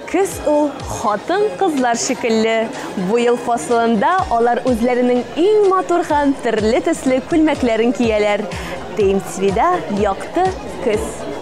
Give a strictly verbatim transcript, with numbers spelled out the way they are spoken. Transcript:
Көз ул хатын кызлар шикелле. Бу ел фасылында алар үзләренең иң матур һәм төрле төсле күлмәкләрен кияләр. Теймсвида якты көз.